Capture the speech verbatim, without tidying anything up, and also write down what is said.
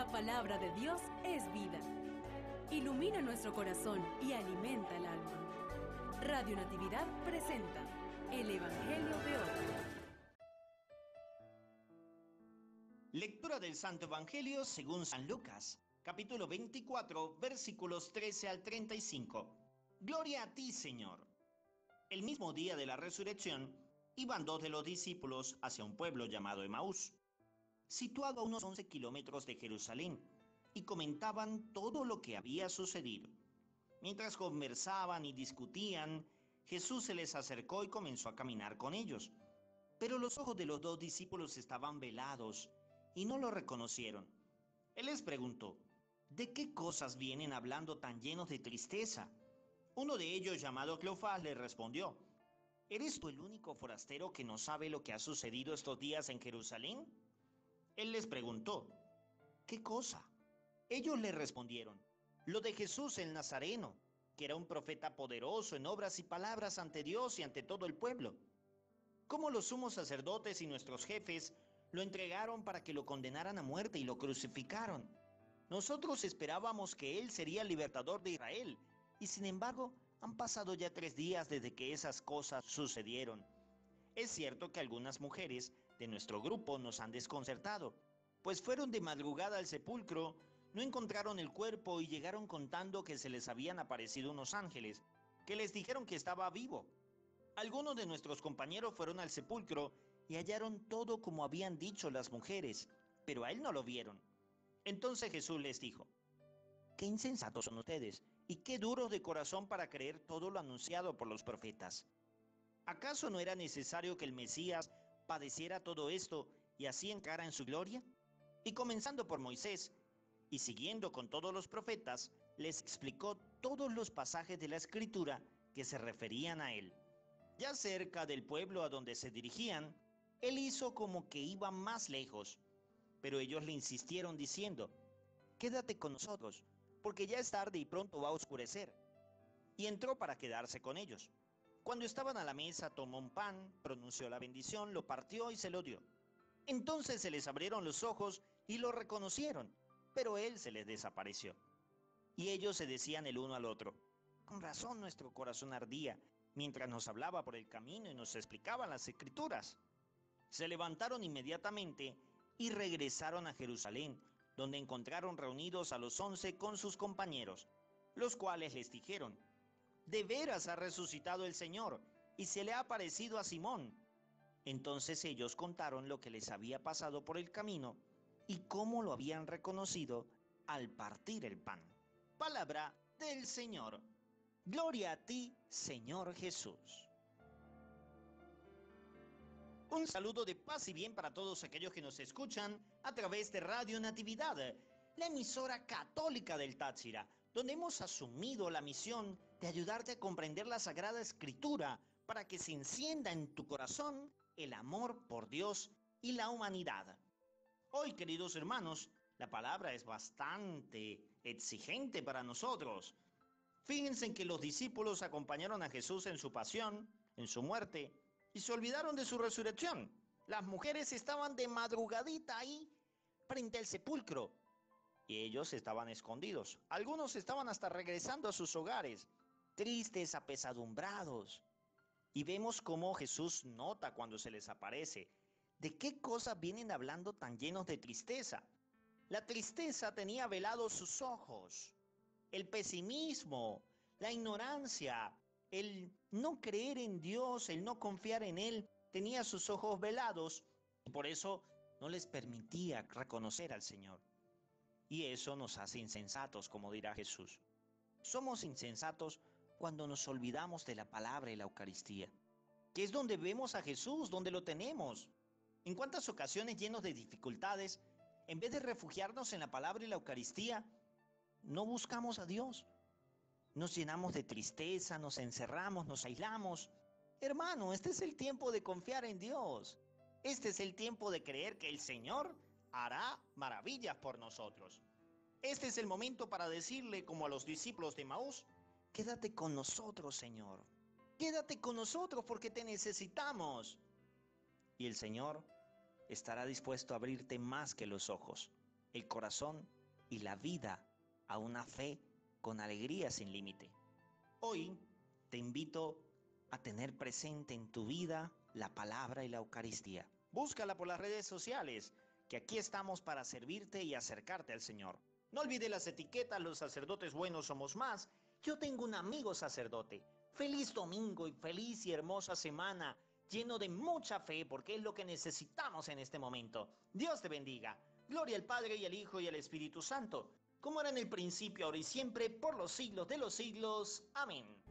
La palabra de Dios es vida. Ilumina nuestro corazón y alimenta el alma. Radio Natividad presenta el Evangelio de hoy. Lectura del Santo Evangelio según San Lucas, capítulo veinticuatro, versículos trece al treinta y cinco. Gloria a ti, Señor. El mismo día de la resurrección, iban dos de los discípulos hacia un pueblo llamado Emaús, situado a unos once kilómetros de Jerusalén, y comentaban todo lo que había sucedido. Mientras conversaban y discutían, Jesús se les acercó y comenzó a caminar con ellos. Pero los ojos de los dos discípulos estaban velados y no lo reconocieron. Él les preguntó, ¿de qué cosas vienen hablando tan llenos de tristeza? Uno de ellos, llamado Cleofás, le respondió, ¿eres tú el único forastero que no sabe lo que ha sucedido estos días en Jerusalén? Él les preguntó, ¿qué cosa? Ellos le respondieron, lo de Jesús el Nazareno, que era un profeta poderoso en obras y palabras ante Dios y ante todo el pueblo. Cómo los sumos sacerdotes y nuestros jefes lo entregaron para que lo condenaran a muerte y lo crucificaron. Nosotros esperábamos que él sería el libertador de Israel, y sin embargo han pasado ya tres días desde que esas cosas sucedieron. Es cierto que algunas mujeres de nuestro grupo nos han desconcertado, pues fueron de madrugada al sepulcro, no encontraron el cuerpo y llegaron contando que se les habían aparecido unos ángeles, que les dijeron que estaba vivo. Algunos de nuestros compañeros fueron al sepulcro y hallaron todo como habían dicho las mujeres, pero a él no lo vieron. Entonces Jesús les dijo, «Qué insensatos son ustedes, y qué duros de corazón para creer todo lo anunciado por los profetas. ¿Acaso no era necesario que el Mesías padeciera todo esto y así entrara en su gloria?» Y comenzando por Moisés y siguiendo con todos los profetas, les explicó todos los pasajes de la Escritura que se referían a él. Ya cerca del pueblo a donde se dirigían, él hizo como que iba más lejos, pero ellos le insistieron diciendo, «Quédate con nosotros, porque ya es tarde y pronto va a oscurecer». Y entró para quedarse con ellos. Cuando estaban a la mesa, tomó un pan, pronunció la bendición, lo partió y se lo dio. Entonces se les abrieron los ojos y lo reconocieron, pero él se les desapareció. Y ellos se decían el uno al otro, «Con razón nuestro corazón ardía, mientras nos hablaba por el camino y nos explicaba las Escrituras». Se levantaron inmediatamente y regresaron a Jerusalén, donde encontraron reunidos a los once con sus compañeros, los cuales les dijeron, «De veras ha resucitado el Señor, y se le ha aparecido a Simón». Entonces ellos contaron lo que les había pasado por el camino y cómo lo habían reconocido al partir el pan. Palabra del Señor. Gloria a ti, Señor Jesús. Un saludo de paz y bien para todos aquellos que nos escuchan a través de Radio Natividad, la emisora católica del Táchira, donde hemos asumido la misión de ayudarte a comprender la Sagrada Escritura para que se encienda en tu corazón el amor por Dios y la humanidad. Hoy, queridos hermanos, la palabra es bastante exigente para nosotros. Fíjense en que los discípulos acompañaron a Jesús en su pasión, en su muerte, y se olvidaron de su resurrección. Las mujeres estaban de madrugadita ahí, frente al sepulcro, y ellos estaban escondidos. Algunos estaban hasta regresando a sus hogares, tristes, apesadumbrados. Y vemos cómo Jesús nota cuando se les aparece. ¿De qué cosas vienen hablando tan llenos de tristeza? La tristeza tenía velados sus ojos. El pesimismo, la ignorancia, el no creer en Dios, el no confiar en Él, tenía sus ojos velados y por eso no les permitía reconocer al Señor. Y eso nos hace insensatos, como dirá Jesús. Somos insensatos cuando nos olvidamos de la palabra y la Eucaristía, que es donde vemos a Jesús, donde lo tenemos. ¿En cuántas ocasiones, llenos de dificultades, en vez de refugiarnos en la palabra y la Eucaristía, no buscamos a Dios? Nos llenamos de tristeza, nos encerramos, nos aislamos. Hermano, este es el tiempo de confiar en Dios. Este es el tiempo de creer que el Señor hará maravillas por nosotros. Este es el momento para decirle, como a los discípulos de Maús, quédate con nosotros, Señor. Quédate con nosotros porque te necesitamos. Y el Señor estará dispuesto a abrirte más que los ojos. el corazón y la vida a una fe con alegría sin límite. Hoy te invito a tener presente en tu vida la palabra y la Eucaristía. Búscala por las redes sociales, que aquí estamos para servirte y acercarte al Señor. No olvides las etiquetas, los sacerdotes buenos somos más. Yo tengo un amigo sacerdote. Feliz domingo y feliz y hermosa semana, lleno de mucha fe, porque es lo que necesitamos en este momento. Dios te bendiga. Gloria al Padre y al Hijo y al Espíritu Santo, como era en el principio, ahora y siempre, por los siglos de los siglos. Amén.